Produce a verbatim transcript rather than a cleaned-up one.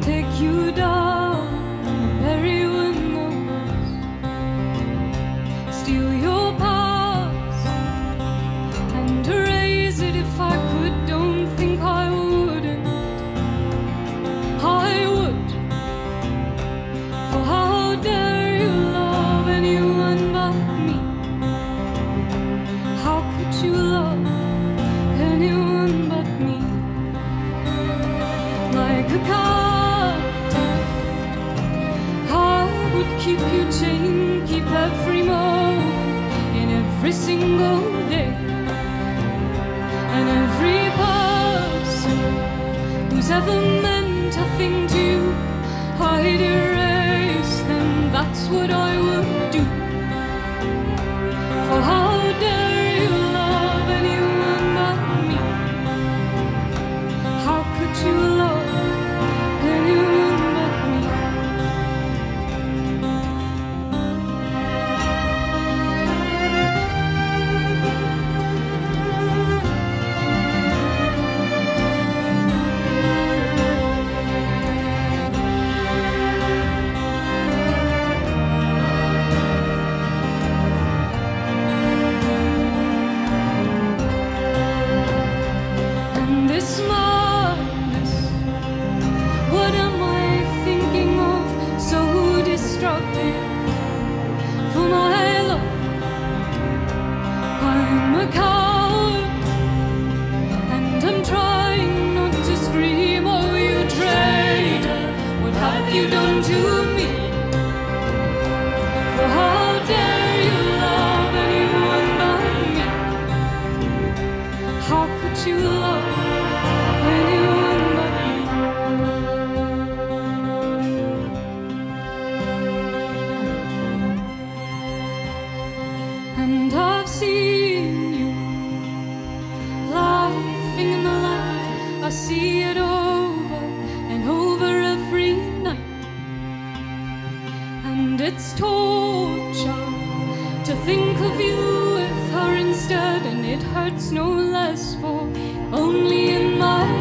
take you down and bury you in the woods, steal your past and erase it if I could. Don't think I wouldn't, I would. For how dare you love anyone but me? How could you love anyone but me? Like a captive, I would keep you chained, keep every moment in every single day. And every person who's ever meant a thing to you, I'd erase them, that's what I would do. For how dare you love anyone but me? How could you love anyone but me? And this madness, what am I thinking of? So destructive for my love. I'm a coward, and I'm trying not to scream. Oh, you traitor, what have you done to me? For how dare you love anyone but me? How could you love anyone but me? And I've seen you laughing in the light. I see it over and over every night. And it's torture to think of you with her instead. And it hurts no less, for only in my